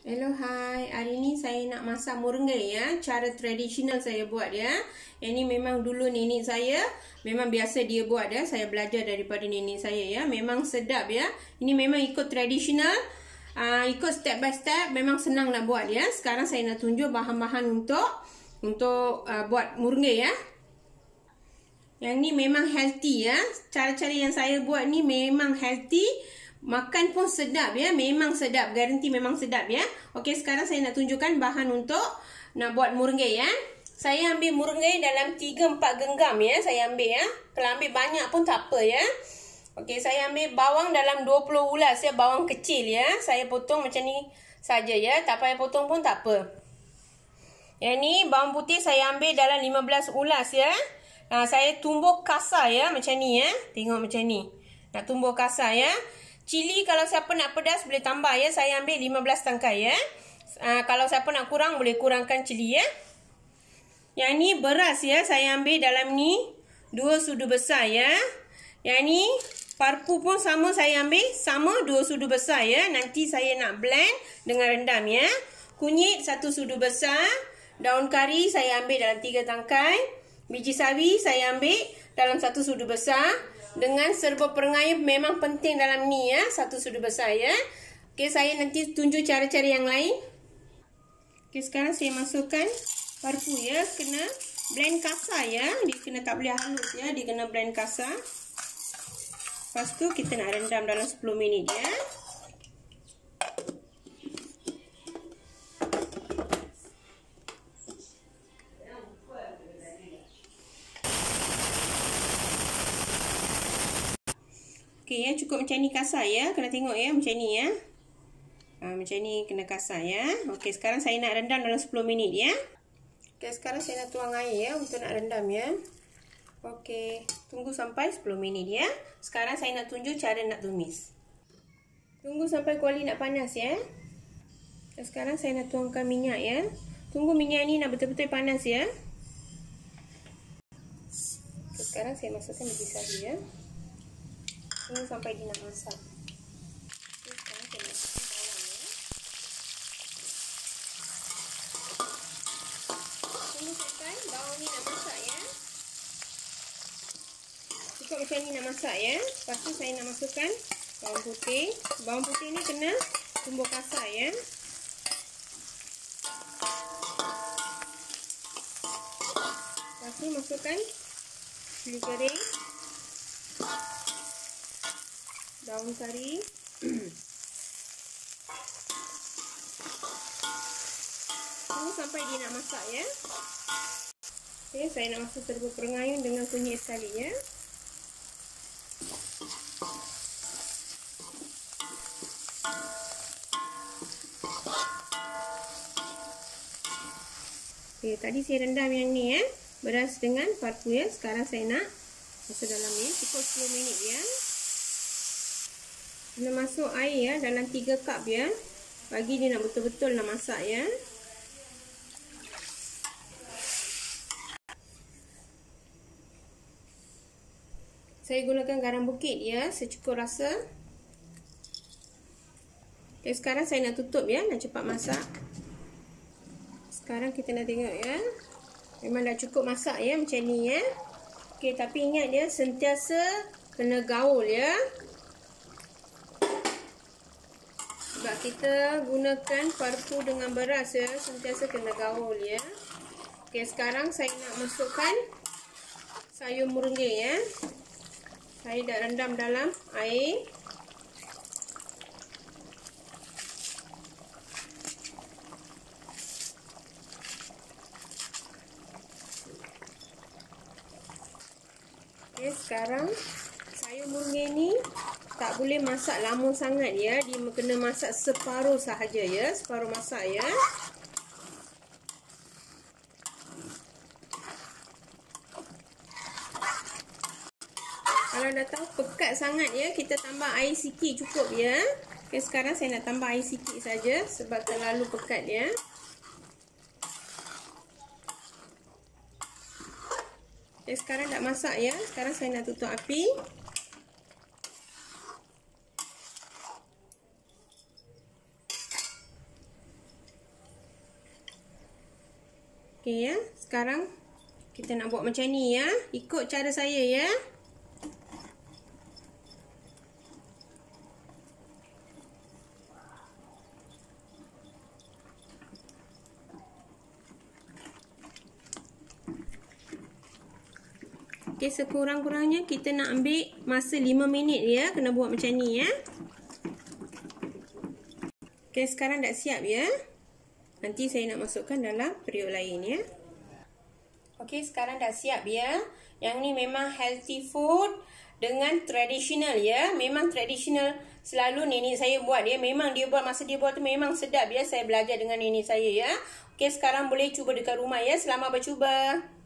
Hello, hai. Hari ni saya nak masak murenggai ya. Cara tradisional saya buat ya. Ini memang dulu nenek saya memang biasa dia buat ya. Saya belajar daripada nenek saya ya. Memang sedap ya. Ini memang ikut tradisional. Ikut step by step. Memang senang nak buat ya. Sekarang saya nak tunjuk bahan-bahan untuk buat murenggai ya. Yang ni memang healthy ya. Cara-cara yang saya buat ni memang healthy. Makan pun sedap ya. Memang sedap. Garanti memang sedap ya. Okey, sekarang saya nak tunjukkan bahan untuk nak buat murenggai ya. Saya ambil murenggai dalam 3-4 genggam ya. Saya ambil ya. Kalau ambil banyak pun tak apa ya. Okey, saya ambil bawang dalam 20 ulas ya. Bawang kecil ya. Saya potong macam ni saja ya. Tak payah potong pun tak apa. Yang ni bawang putih saya ambil dalam 15 ulas ya. Saya tumbuk kasar ya. Macam ni ya. Tengok macam ni. Nak tumbuk kasar ya. Cili kalau siapa nak pedas boleh tambah ya. Saya ambil 15 tangkai ya. Kalau siapa nak kurang boleh kurangkan cili ya. Yang ni beras ya. Saya ambil dalam ni 2 sudu besar ya. Yang ni parpu pun sama, saya ambil sama 2 sudu besar ya. Nanti saya nak blend dengan rendam ya. Kunyit 1 sudu besar. Daun kari saya ambil dalam 3 tangkai. Biji sawi saya ambil dalam 1 sudu besar. Dengan serbuk perengai memang penting dalam ni ya. 1 sudu besar ya. Okey, saya nanti tunjuk cara-cara yang lain. Okey, sekarang saya masukkan parpu ya. Kena blend kasar ya. Dia kena tak boleh halus ya. Dia kena blend kasar. Lepas tu kita nak rendam dalam 10 minit ya. Okey ya, cukup macam ni kasar ya. Kena tengok ya, macam ni ya. Macam ni kena kasar ya. Okey, sekarang saya nak rendam dalam 10 minit ya. Okey, sekarang saya nak tuang air ya untuk nak rendam ya. Okey, tunggu sampai 10 minit ya. Sekarang saya nak tunjuk cara nak tumis. Tunggu sampai kuali nak panas ya. Sekarang saya nak tuangkan minyak ya. Tunggu minyak ni nak betul-betul panas ya. Okey, sekarang saya masukkan biji sawi ya. Tunggu sampai dia nak masak. Okay, sekarang saya masukkan bawang ya. Tunggu sampai bawang ni nak masak ya. Cukup macam ni nak masak ya. Lepas tu saya nak masukkan bawang putih. Bawang putih ni kena tumbuk kasar ya. Lepas tu masukkan cili kering, daun kari, tunggu sampai dia nak masak ya. Okey, saya nak masuk serbuk perengayun dengan kunyit sekali ya. Okey, tadi saya rendam yang ni ya, beras dengan parpu ya. Sekarang saya nak masuk dalam ni, cukup 10 minit ya. Kena masuk air ya, dalam 3 cup ya. Bagi dia nak betul-betul nak masak ya. Saya gunakan garam bukit ya, secukup rasa. Okay, sekarang saya nak tutup ya, nak cepat masak. Sekarang kita nak tengok ya. Memang dah cukup masak ya, macam ni ya. Okay, tapi ingat dia sentiasa kena gaul ya. Sebab kita gunakan parpu dengan beras ya, sentiasa kena gaul ya. Okey, sekarang saya nak masukkan sayur murenggai ya. Saya dah rendam dalam air. Okey, sekarang sayur murenggai ni tak boleh masak lama sangat ya. Dia kena masak separuh sahaja ya. Separuh masak ya. Kalau dah tahu pekat sangat ya, kita tambah air sikit cukup ya. Okay, sekarang saya nak tambah air sikit saja sebab terlalu pekat ya. Okay, sekarang dah masak ya. Sekarang saya nak tutup api. Okey ya. Sekarang kita nak buat macam ni ya. Ikut cara saya ya. Okey, sekurang-kurangnya kita nak ambil masa 5 minit ya. Kena buat macam ni ya. Okey, sekarang dah siap ya. Nanti saya nak masukkan dalam periuk lain ya. Okey, sekarang dah siap ya. Yang ni memang healthy food dengan traditional ya. Memang traditional selalu nenek saya buat ya. Memang dia buat, masa dia buat tu memang sedap ya. Saya belajar dengan nenek saya ya. Okey, sekarang boleh cuba dekat rumah ya. Selamat bercuba.